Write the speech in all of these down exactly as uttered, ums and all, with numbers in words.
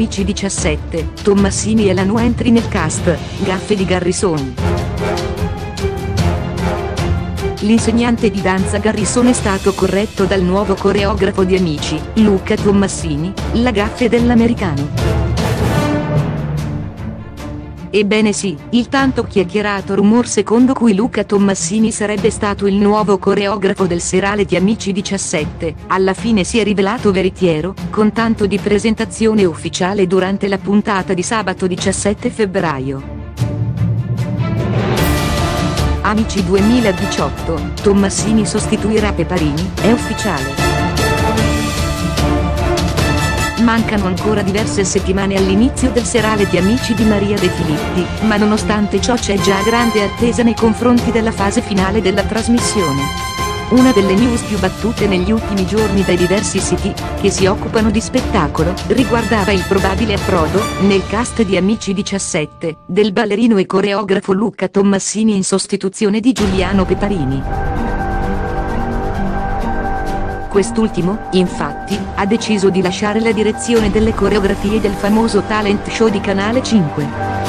Amici diciassette, Tommasini e la new entry nel cast, gaffe di Garrison. L'insegnante di danza Garrison è stato corretto dal nuovo coreografo di Amici, Luca Tommasini, la gaffe dell'americano. Ebbene sì, il tanto chiacchierato rumor secondo cui Luca Tommasini sarebbe stato il nuovo coreografo del serale di Amici diciassette, alla fine si è rivelato veritiero, con tanto di presentazione ufficiale durante la puntata di sabato diciassette febbraio. Amici duemiladiciotto, Tommasini sostituirà Peparini, è ufficiale. Mancano ancora diverse settimane all'inizio del serale di Amici di Maria De Filippi, ma nonostante ciò c'è già grande attesa nei confronti della fase finale della trasmissione. Una delle news più battute negli ultimi giorni dai diversi siti, che si occupano di spettacolo, riguardava il probabile approdo, nel cast di Amici diciassette, del ballerino e coreografo Luca Tommasini in sostituzione di Giuliano Peparini. Quest'ultimo, infatti, ha deciso di lasciare la direzione delle coreografie del famoso talent show di Canale cinque.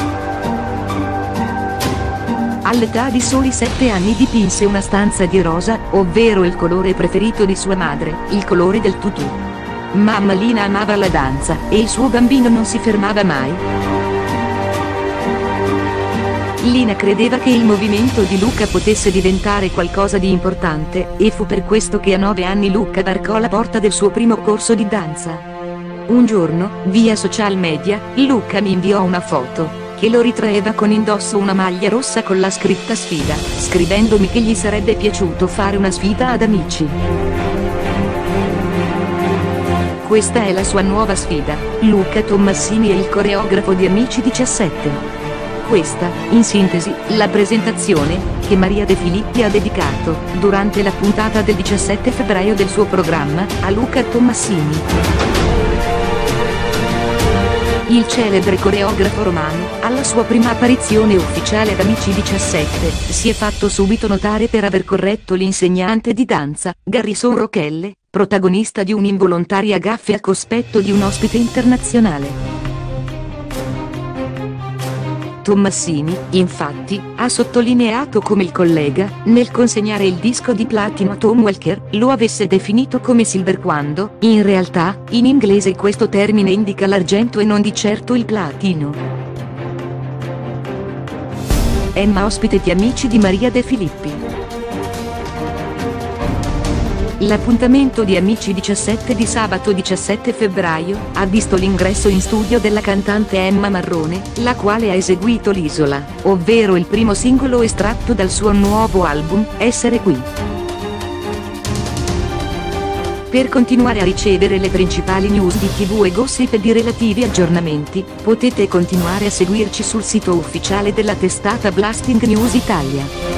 All'età di soli sette anni dipinse una stanza di rosa, ovvero il colore preferito di sua madre, il colore del tutù. Mamma Lina amava la danza, e il suo bambino non si fermava mai. Lina credeva che il movimento di Luca potesse diventare qualcosa di importante, e fu per questo che a nove anni Luca varcò la porta del suo primo corso di danza. Un giorno, via social media, Luca mi inviò una foto, che lo ritraeva con indosso una maglia rossa con la scritta sfida, scrivendomi che gli sarebbe piaciuto fare una sfida ad Amici. Questa è la sua nuova sfida, Luca Tommasini è il coreografo di Amici diciassette. Questa, in sintesi, la presentazione, che Maria De Filippi ha dedicato, durante la puntata del diciassette febbraio del suo programma, a Luca Tommasini. Il celebre coreografo romano, alla sua prima apparizione ufficiale ad Amici diciassette, si è fatto subito notare per aver corretto l'insegnante di danza, Garrison Rochelle, protagonista di un'involontaria gaffe a cospetto di un ospite internazionale. Tommasini, infatti, ha sottolineato come il collega, nel consegnare il disco di platino a Tom Walker, lo avesse definito come silver quando, in realtà, in inglese questo termine indica l'argento e non di certo il platino. Emma ospite di Amici di Maria De Filippi. L'appuntamento di Amici diciassette di sabato diciassette febbraio, ha visto l'ingresso in studio della cantante Emma Marrone, la quale ha eseguito l'Isola, ovvero il primo singolo estratto dal suo nuovo album, Essere qui. Per continuare a ricevere le principali news di tivù e gossip e di relativi aggiornamenti, potete continuare a seguirci sul sito ufficiale della testata Blasting News Italia.